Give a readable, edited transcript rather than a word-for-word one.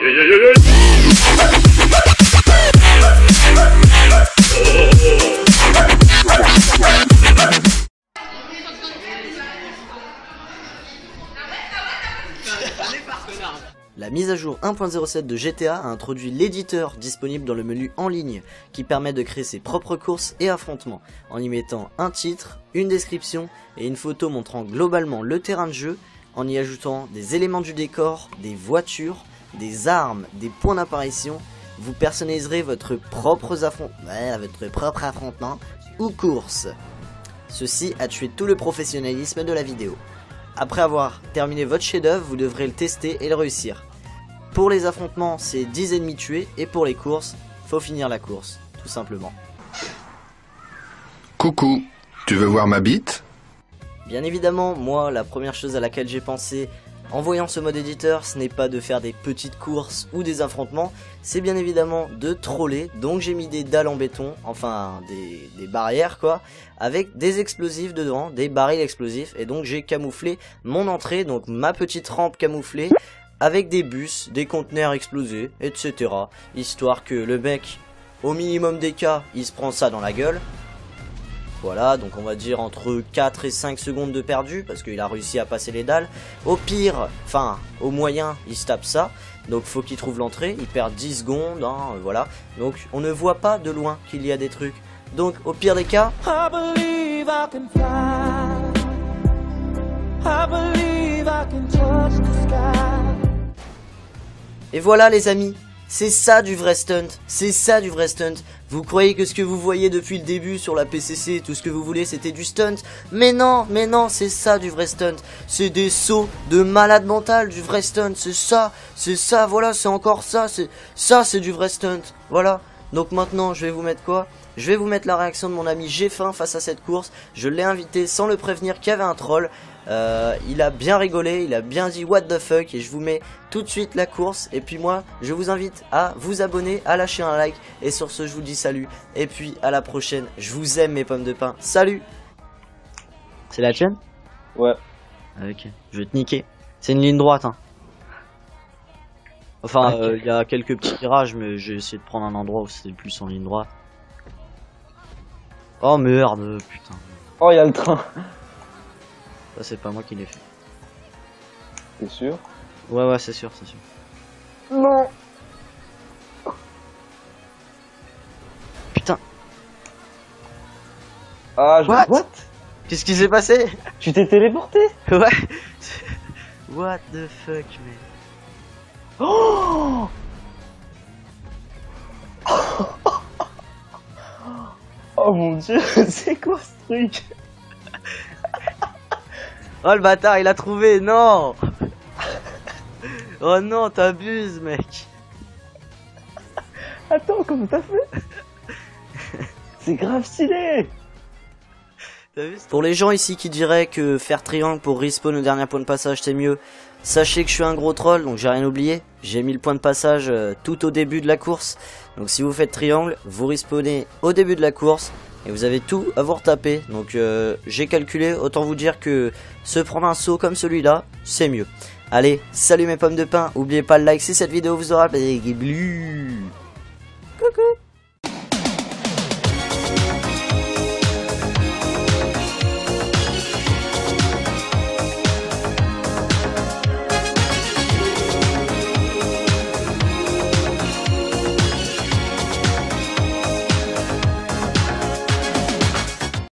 La mise à jour 1.07 de GTA a introduit l'éditeur disponible dans le menu en ligne qui permet de créer ses propres courses et affrontements en y mettant un titre, une description et une photo montrant globalement le terrain de jeu, en y ajoutant des éléments du décor, des voitures, des armes, des points d'apparition. Vous personnaliserez votre propre affrontement ou course. Ceci a tué tout le professionnalisme de la vidéo. Après avoir terminé votre chef-d'œuvre, vous devrez le tester et le réussir. Pour les affrontements, c'est 10 ennemis tués, et pour les courses, faut finir la course, tout simplement. Coucou, tu veux voir ma bite? Bien évidemment, moi, la première chose à laquelle j'ai pensé en voyant ce mode éditeur, ce n'est pas de faire des petites courses ou des affrontements, c'est bien évidemment de troller. Donc j'ai mis des dalles en béton, enfin des barrières quoi, avec des explosifs dedans, des barils explosifs. Et donc j'ai camouflé mon entrée, donc ma petite rampe camouflée, avec des bus, des conteneurs explosés, etc. Histoire que le mec, au minimum des cas, il se prend ça dans la gueule. Voilà, donc on va dire entre 4 et 5 secondes de perdu, parce qu'il a réussi à passer les dalles. Au pire, enfin, au moyen, il se tape ça. Donc faut qu'il trouve l'entrée, il perd 10 secondes, hein, voilà. Donc on ne voit pas de loin qu'il y a des trucs. Donc au pire des cas... I believe I can fly. I believe I can touch the sky. Et voilà les amis, c'est ça du vrai stunt, c'est ça du vrai stunt. Vous croyez que ce que vous voyez depuis le début sur la PCC, tout ce que vous voulez, c'était du stunt? Mais non, c'est ça du vrai stunt. C'est des sauts de malade mental, du vrai stunt, c'est ça, voilà, c'est encore ça, c'est du vrai stunt, voilà. Donc maintenant, je vais vous mettre quoi? Je vais vous mettre la réaction de mon ami G-Fin face à cette course. Je l'ai invité sans le prévenir qu'il y avait un troll. Il a bien rigolé, il a bien dit what the fuck, et je vous mets tout de suite la course. Et puis moi je vous invite à vous abonner, à lâcher un like, et sur ce je vous dis salut, et puis à la prochaine. Je vous aime mes pommes de pain, salut. C'est la chaîne? Ouais. Ok, je vais te niquer. C'est une ligne droite hein. Enfin il y a quelques petits virages, mais j'ai essayé de prendre un endroit où c'était plus en ligne droite. Oh merde, putain. Oh il y a le train. Ça c'est pas moi qui l'ai fait. T'es sûr? Ouais c'est sûr, c'est sûr. Non. Putain. Ah je... What? Qu'est-ce qui s'est passé? Tu t'es téléporté? Ouais. What the fuck man. Oh. Oh mon dieu, c'est quoi ce truc? Oh le bâtard il a trouvé, non. Oh non t'abuses mec. Attends, comment t'as fait? C'est grave stylé. Pour les gens ici qui diraient que faire triangle pour respawn au dernier point de passage c'est mieux, sachez que je suis un gros troll, donc j'ai rien oublié. J'ai mis le point de passage tout au début de la course. Donc si vous faites triangle, vous respawnez au début de la course et vous avez tout à vous retaper. Donc j'ai calculé, autant vous dire que se prendre un saut comme celui-là, c'est mieux. Allez, salut mes pommes de pain, n'oubliez pas le like si cette vidéo vous aura plu. Coucou.